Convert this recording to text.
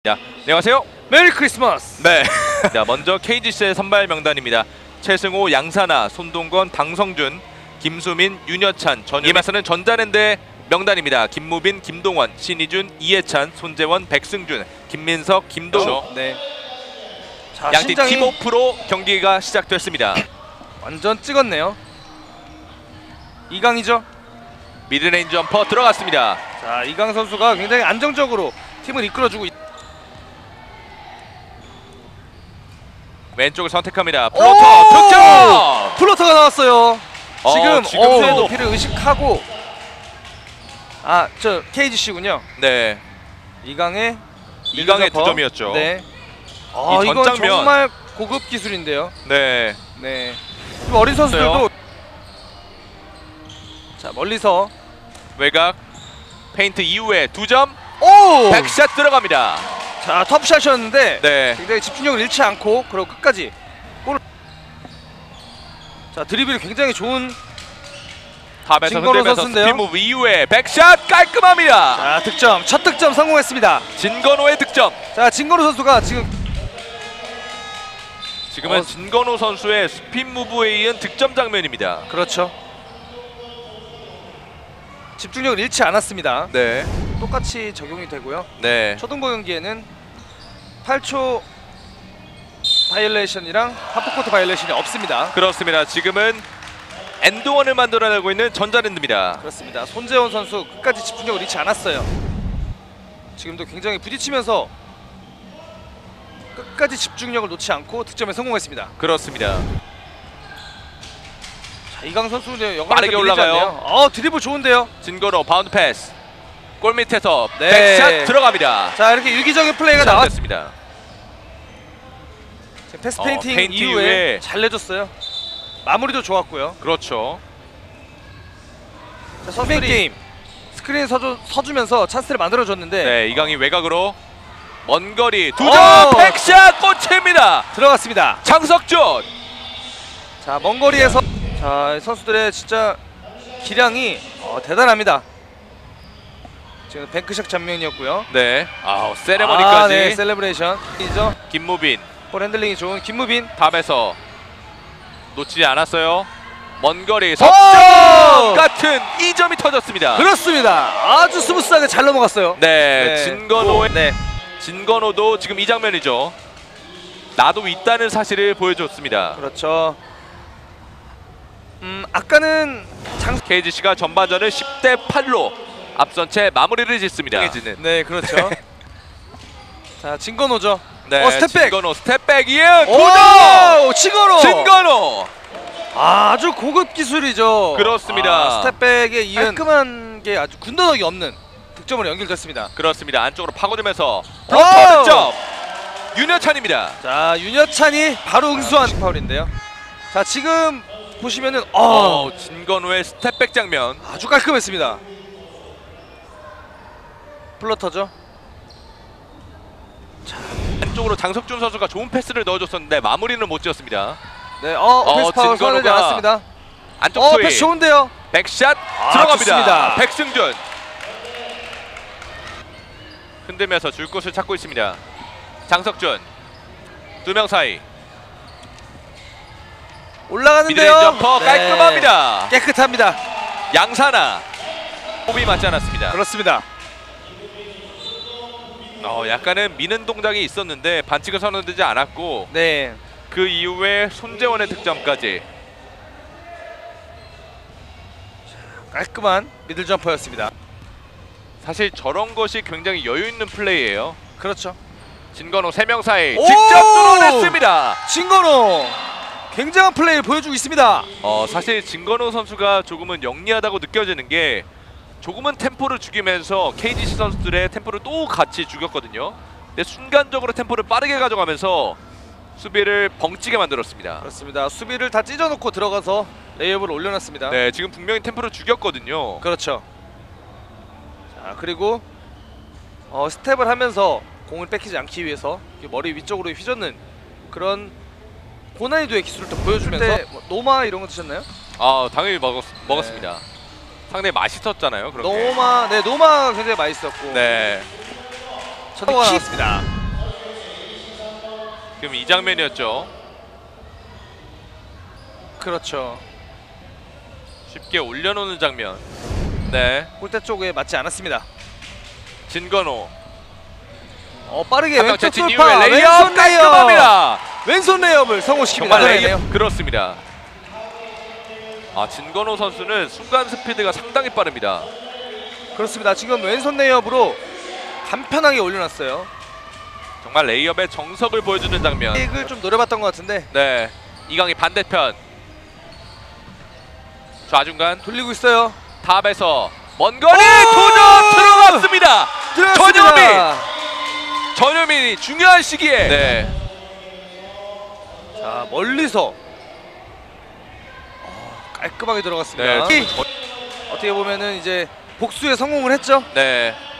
안녕하세요. 메리 크리스마스. 네. 자, 먼저 KGC의 선발 명단입니다. 최승호, 양산아, 손동건, 당성준, 김수민, 윤여찬, 전윤. 이마서는 전자랜드의 명단입니다. 김무빈, 김동원, 신희준, 이해찬, 손재원, 백승준, 김민석, 김동호. 네. 자, 양팀 팀오프로 경기가 시작됐습니다. 완전 찍었네요. 이강이죠. 미드레인지 점퍼 들어갔습니다. 자, 이강 선수가 굉장히 안정적으로 팀을 이끌어주고 왼쪽을 선택합니다. 플로터 득점! 플로터가 나왔어요. 지금 지금도 높이를 의식하고 저 KGC군요. 네. 이강의 두 점이었죠. 네. 이 이건 전장면. 정말 고급 기술인데요. 네. 네. 좀 어린 선수들도 자, 멀리서 외곽 페인트 이후에 2점. 오! 백샷 들어갑니다. 자, 톱샷이었는데 네. 굉장히 집중력을 잃지 않고 그리고 끝까지 골. 자, 드리블이 굉장히 좋은 탑에서 진건호 흔들면서 선수인데요. 스피드무브 이후에 백샷 깔끔합니다. 자, 득점. 첫 득점 성공했습니다. 진건호의 득점. 자, 진건호 선수가 지금은 진건호 선수의 스피드무브에 이은 득점 장면입니다. 그렇죠. 집중력을 잃지 않았습니다. 네. 똑같이 적용이 되고요. 네. 초등부 경기에는 8초 바이올레이션이랑 하프코트 바이올레이션이 없습니다. 그렇습니다. 지금은 엔드원을 만들어내고 있는 전자랜드입니다. 그렇습니다. 손재원 선수 끝까지 집중력을 잃지 않았어요. 지금도 굉장히 부딪히면서 끝까지 집중력을 놓지 않고 득점에 성공했습니다. 그렇습니다. 자, 이강 선수 빠르게 올라가요. 드리블 좋은데요. 진건호 바운드 패스. 골 밑에서 네. 백샷 들어갑니다. 자, 이렇게 유기적인 플레이가 나왔습니다. 패스 페인팅 페인트 이후에 잘 내줬어요. 마무리도 좋았고요. 그렇죠. 자, 선수들이 게임 스크린 서주면서 찬스를 만들어줬는데 네, 이강이 외곽으로 먼 거리 2점 백샷 꽂힙니다. 들어갔습니다. 장석준. 자, 먼 거리에서 자, 선수들의 진짜 기량이 대단합니다. 지금 뱅크샷 장면이었고요. 네. 세레머니까지. 네, 셀레브레이션. 이죠. 김무빈. 볼 핸들링이 좋은 김무빈. 탑에서 놓치지 않았어요. 먼 거리 석점 같은 2점이 터졌습니다. 그렇습니다. 아주 스무스하게 잘 넘어갔어요. 네, 진건호의 네. 진건호도 지금 이 장면이죠. 나도 있다는 사실을 보여줬습니다. 그렇죠. 아까는 KGC가 전반전을 10대8로 앞선 채 마무리를 짓습니다. 네, 그렇죠. 자, 진건호죠. 네, 스텝백. 진건호 스텝백 이은 오! 진건호. 진건호. 아주 고급 기술이죠. 그렇습니다. 스텝백에 이은 깔끔한 게 아주 군더더기 없는 득점으로 연결됐습니다. 그렇습니다. 안쪽으로 파고들면서 플로터 득점. 윤여찬입니다. 자, 윤여찬이 바로 응수한 파울인데요. 자, 지금 보시면은 진건호의 스텝백 장면 아주 깔끔했습니다. 플러터죠. 자, 안쪽으로 장석준 선수가 좋은 패스를 넣어줬었는데 마무리는 못 지었습니다. 네, 패스 파울 선언되지 않았습니다. 안쪽 투입. 패스 좋은데요. 백샷 들어갑니다. 좋습니다. 백승준 흔들면서 줄 곳을 찾고 있습니다. 장석준 2명 사이 올라가는데요. 미드레인지 점퍼 깔끔합니다. 깨끗합니다. 양산아 호흡이 맞지 않았습니다. 그렇습니다. 약간은 미는 동작이 있었는데 반칙을 선언되지 않았고 네. 그 이후에 손재원의 득점까지 깔끔한 미들 점퍼였습니다. 사실 저런 것이 굉장히 여유 있는 플레이예요. 그렇죠. 진건호 3명 사이 직접 뚫어냈습니다. 진건호 굉장한 플레이를 보여주고 있습니다. 사실 진건호 선수가 조금은 영리하다고 느껴지는 게 조금은 템포를 죽이면서 KGC 선수들의 템포를 또 같이 죽였거든요. 근데 순간적으로 템포를 빠르게 가져가면서 수비를 벙찌게 만들었습니다. 그렇습니다. 수비를 다 찢어놓고 들어가서 레이업을 올려놨습니다. 네, 지금 분명히 템포를 죽였거든요. 그렇죠. 자, 그리고 스텝을 하면서 공을 뺏기지 않기 위해서 머리 위쪽으로 휘젓는 그런 고난이도의 기술을 또 보여주면서 노마 이런 거 드셨나요? 당연히 먹었습니다. 네. 상당히 맛있었잖아요. 그렇게. 노마가 굉장히 맛있었고. 네. 킥 나왔습니다. 지금 이 장면이었죠. 그렇죠. 쉽게 올려놓는 장면. 네, 골대 쪽에 맞지 않았습니다. 진건호. 빠르게 왼쪽 제친 돌파. 이후에 레이업 왼손 레이업. 깔끔합니다. 왼손 레이업을 성공시킵니다. 정말 레이업 그렇습니다. 진건호 선수는 순간 스피드가 상당히 빠릅니다. 그렇습니다. 지금 왼손 레이업으로 간편하게 올려놨어요. 정말 레이업의 정석을 보여주는 장면. 이걸 좀 노려봤던 것 같은데 네, 이강이 반대편 좌중간 돌리고 있어요. 탑에서 먼 거리 오! 도전 들어갔습니다. 들어갔습니다. 전효민이 중요한 시기에 네, 자, 멀리서 깔끔하게 들어갔습니다. 네, 어떻게 보면은 이제 복수에 성공을 했죠. 네.